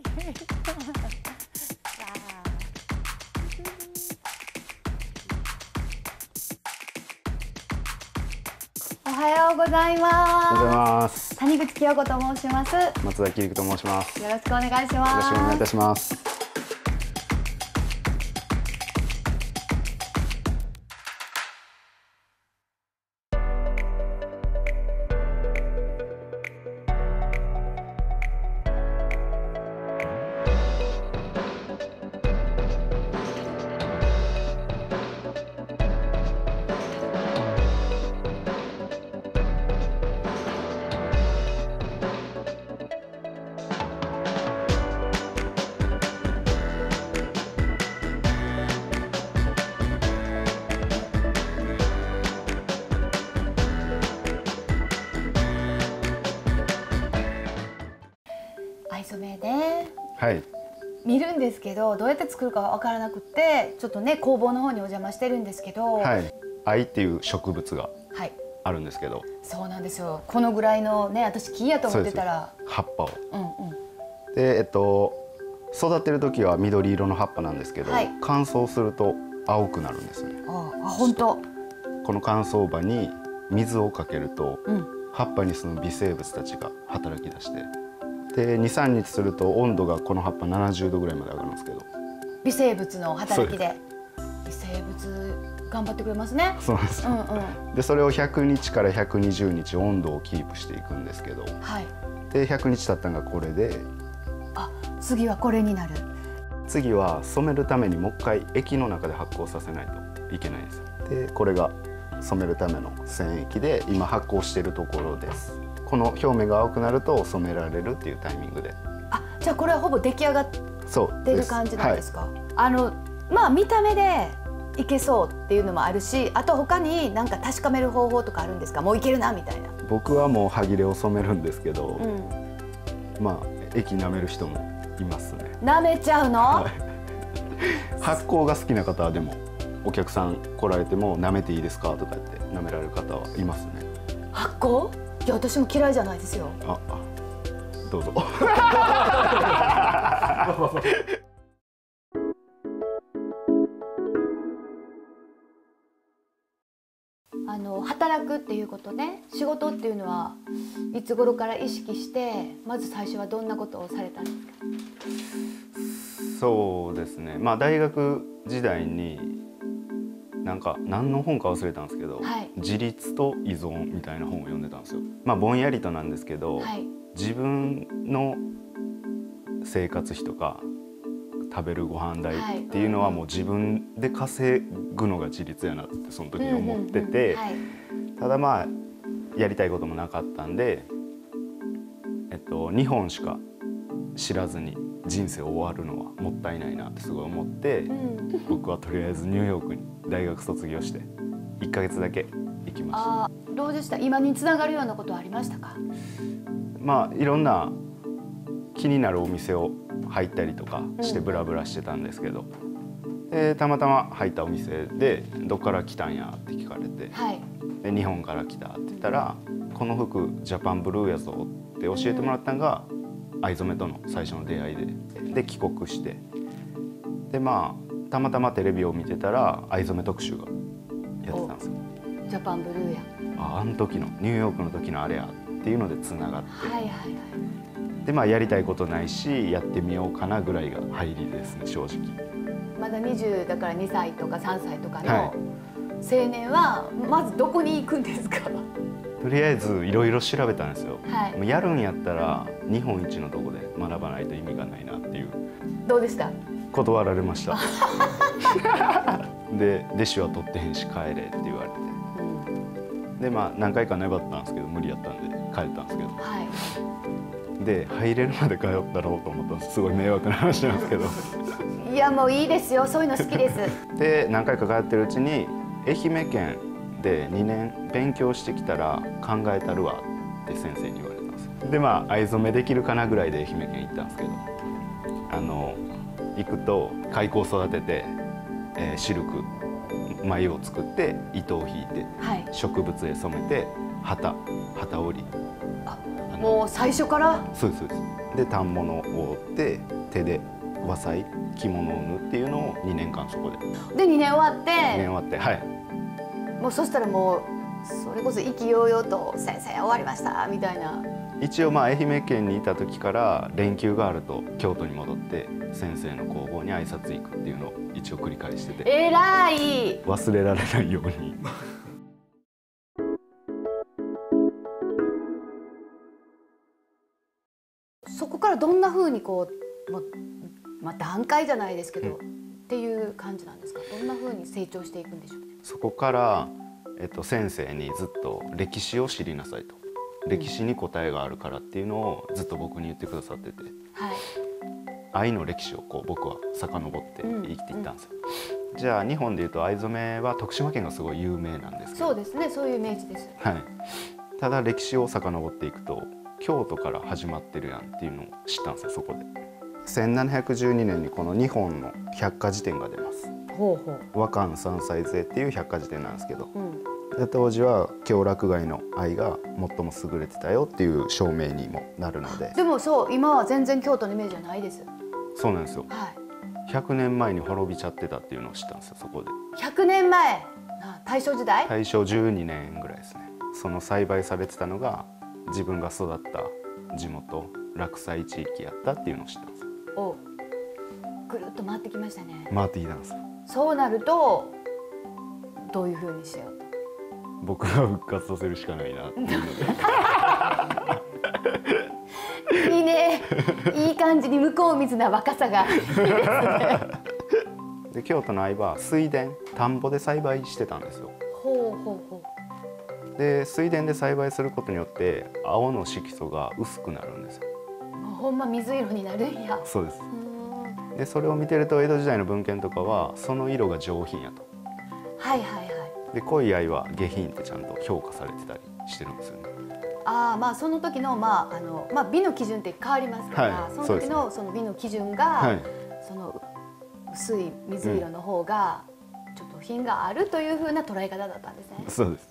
おはようございおはようございまます。 す。谷口清子と申します。よ松田切子と申します。よろしくお願いします。 ろしくお願いいたします。 藍染めではい。 見るんですけど、どうやって作るかわからなくて、ちょっとね工房の方にお邪魔してるんですけど、 はい。藍っていう植物がはい、 あるんですけど。 そうなんですよ。このぐらいのね、私木やと思ってたら、 葉っぱを。 うんうん。 で、育てる時は緑色の葉っぱなんですけど、 はい、 乾燥すると青くなるんですね。 あ、本当。 この乾燥場に水をかけると、 うん、 葉っぱに住む微生物たちが働き出して。で2、3日すると温度がこの葉っぱ70度ぐらいまで上がるんですけど、 微生物の働きで微生物頑張ってくれますね。 そうなんですよ、 うんうん、 でそれを100日から120日温度をキープしていくんですけど、 はい、 で100日経ったのがこれで、 あ、次はこれになる。 次は染めるためにもう一回液の中で発酵させないといけないんですよ。でこれが染めるための染液で今発酵しているところです。この表面が青くなると染められるっていうタイミングで。 あ、じゃあこれはほぼ出来上がってる感じなんですか？はい、まあ見た目でいけそうっていうのもあるし、あと他に何か確かめる方法とかあるんですか？もういけるなみたいな。 僕はもう歯切れを染めるんですけど、 うん、 まあ液舐める人もいますね。 舐めちゃうの？はい、 発酵が好きな方はでもお客さん来られても舐めていいですかとか言って舐められる方はいますね。 発酵？いや私も嫌いじゃないですよ。 どうぞ。 働くっていうことね、仕事っていうのはいつ頃から意識して、まず最初はどんなことをされたんですか？ そうですね、まあ大学時代になんか何の本か忘れたんですけど、はい、自立と依存みたいな本を読んでたんですよ。まあぼんやりとなんですけど、はい、自分の生活費とか食べるご飯代っていうのはもう自分で稼ぐのが自立やなってその時に思ってて、ただまあやりたいこともなかったんで、日本しか知らずに人生終わるのはもったいないなってすごい思って、僕はとりあえずニューヨークに大学卒業して1ヶ月だけ行きました。 どうでした？今につながるようなことはありましたか？ まあいろんな気になるお店を入ったりとかしてブラブラしてたんですけど、でたまたま入ったお店で「どっから来たんや?」って聞かれて「はい、で日本から来た」って言ったら「この服ジャパンブルーやぞ」って教えてもらったのが藍染めとの最初の出会いで帰国して、でまあたまたまテレビを見てたら藍染め特集がやってたんですよ。 ジャパンブルーや、 あの時のニューヨークの時のあれやっていうのでつながって、でまあやりたいことないしやってみようかなぐらいが入りですね、正直。 まだ20だから2歳とか3歳とかの青年はまずどこに行くんですか？ とりあえずいろいろ調べたんですよ。もうやるんやったら日本一のとこで学ばないと意味がないなっていう。 どうでした？ 断られました。で弟子は取ってへんし帰れって言われて、でまあ何回か粘ったんですけど無理やったんで帰ったんですけど、で入れるまで通ったろうと思ったんです。すごい迷惑な話なんですけど。 いやもういいですよ、そういうの好きです。 で何回か通ってるうちに愛媛県で2年勉強してきたら考えたるわって先生に言われたんですよ。でまあ藍染めできるかなぐらいで愛媛県行ったんですけど、行くと蚕を育てて、シルク繭を作って糸を引いて、植物へ染めて旗織り。 もう最初から？ そうですそうです。 で反物を折って手で和裁着物を縫うっていうのを2年間そこで。 で2年終わって 2年終わって、はい。 もうそしたらもうそれこそ意気揚々と「先生終わりました」みたいな。 一応愛媛県にいた時から連休があると京都に戻って先生の工房に挨拶行くっていうのを一応繰り返してて、 えらい忘れられないようにそこからどんな風にこう、段階じゃないですけど、っていう感じなんですか？どんな風に成長していくんでしょうね。 そこから、先生にずっと歴史を知りなさいと、歴史に答えがあるからっていうのをずっと僕に言ってくださってて、はい、藍の歴史をこう僕は遡って生きていったんですよ。じゃあ日本でいうと藍染めは徳島県がすごい有名なんですけど、 そうですね、そういうイメージです。 はい、ただ歴史を遡っていくと京都から始まってるやんっていうのを知ったんですよ。そこで1712年にこの日本の百科事典が出ます。 ほうほう。 和漢三歳図っていう百科事典なんですけど、で当時は京洛街の藍が最も優れてたよっていう証明にもなるので。 でもそう今は全然京都のイメージはないです。 そうなんですよ、 はい、 100年前に滅びちゃってたっていうのを知ったんですよ。そこで 100年前、大正時代、 大正12年ぐらいですね。その栽培されてたのが自分が育った地元洛西地域やったっていうのを知ったんですよ。 お、ぐるっと回ってきましたね。 回ってきたんですよ。 そうなるとどういうふうにしようと。 僕が復活させるしかないなっていうのでいいね、いい感じに向こう水な若さがいいですね。 で京都の藍は水田田んぼで栽培してたんですよ。 ほうほうほう。で水田で栽培することによって青の色素が薄くなるんですよ。 もうほんま水色になるんや。 そうです。でそれを見てると江戸時代の文献とかはその色が上品やと。 はいはいはい。 で濃い藍は下品ってちゃんと評価されてたりしてるんですよね。 その時の美の基準って変わりますから、はい、その時のその美の基準が、はい、その薄い水色の方がちょっと品があるというふうな捉え方だったんですね。 そうです。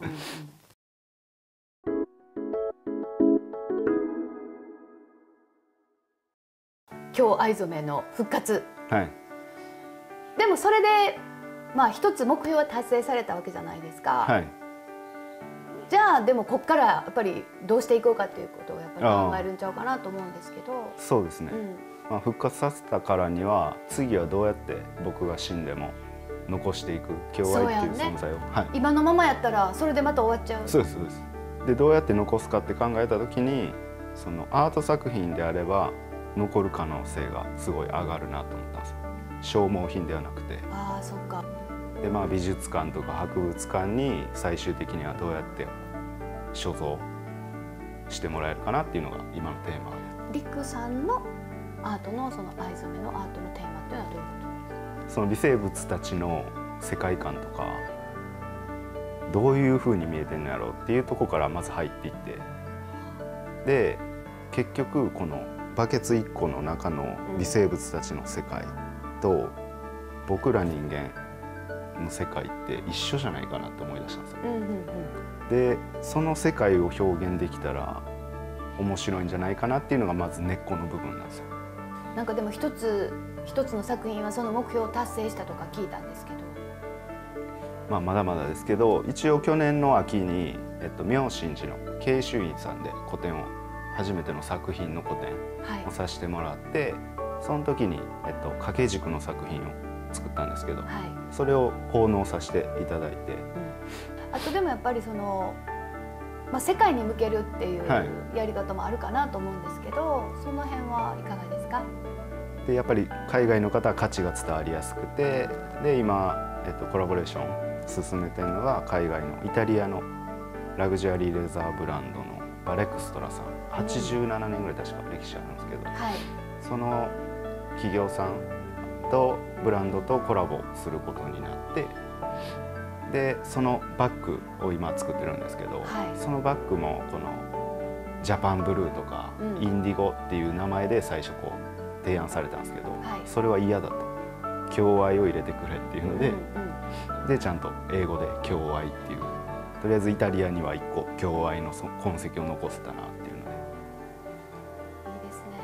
京藍染めの復活。 はい。 でもそれで一つ目標は達成されたわけじゃないですか。はい。じゃあでもここからやっぱりどうしていこうかということをやっぱり考えるんちゃうかなと思うんですけど。 そうですね。復活させたからには次はどうやって僕が死んでも残していく京藍っていう存在を、はい、 今のままやったらそれでまた終わっちゃう。 そうですそうです。でどうやって残すかって考えた時にそのアート作品であれば残る可能性がすごい上がるなと思ったんですよ。消耗品ではなくて。 ああ、そっか。 で美術館とか博物館に最終的にはどうやって所蔵してもらえるかなっていうのが今のテーマで。陸さんのアートのその藍染めのアートのテーマっていうのはどういうことですか？ その微生物たちの世界観とかどういうふうに見えてんのやろうっていうところからまず入っていって、で結局このバケツ1個の中の微生物たちの世界と僕ら人間の世界って一緒じゃないかなって思い出したんですよ。でその世界を表現できたら面白いんじゃないかなっていうのがまず根っこの部分なんですよ。 なんかでも一つの作品はその目標を達成したとか聞いたんですけど、 まだまだですけど一応去年の秋に、妙心寺の慶州院さんで個展を初めての作品の個展をさせてもらって、はい、その時に、掛け軸の作品を作ったんですけど、はい、それを奉納させていただいて、 あとでもやっぱりその、世界に向けるっていうやり方もあるかなと思うんですけど、その辺はいかがですか？ でやっぱり海外の方は価値が伝わりやすくて、で今、コラボレーション進めてるのが海外のイタリアのラグジュアリーレザーブランドのバレクストラさん、87年ぐらい確か歴史あるんですけど、はい、その企業さんとブランドとコラボすることになって、でそのバッグを今作ってるんですけど、はい、そのバッグもこのジャパンブルーとか、インディゴっていう名前で最初こう提案されたんですけど、はい、それは嫌だと、京藍を入れてくれっていうので、でちゃんと英語で京藍っていう、とりあえずイタリアには1個京藍の痕跡を残せたなっていうので。 いいですね。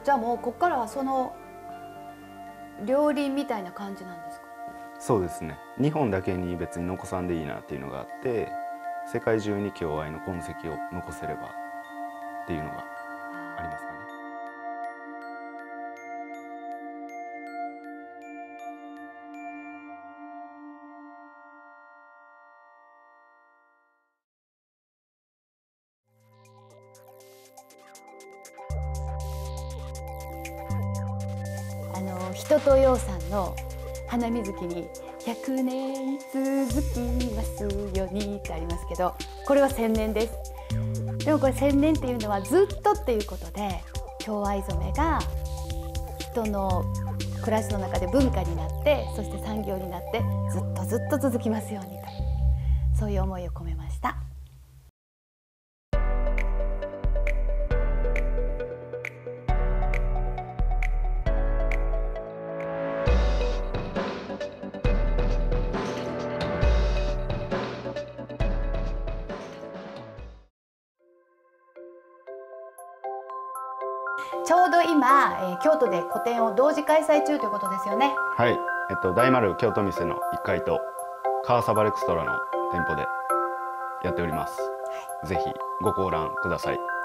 じゃあもうここからはその料理みたいな感じなんですか？ そうですね。日本だけに別に残さんでいいなっていうのがあって、世界中に共愛の痕跡を残せればっていうのがありますかね。 人とようさんの花水木に100年続きますようにってありますけど、これは1000年です。でもこれ1000年っていうのはずっとっていうことで、京藍染めが人の暮らしの中で文化になって、そして産業になってずっとずっと続きますようにという、そういう思いを込めました。ちょうど今、京都で個展を同時開催中ということですよね。 はい、大丸京都店の1階とカーサバレクストラの店舗でやっております。ぜひご観覧ください。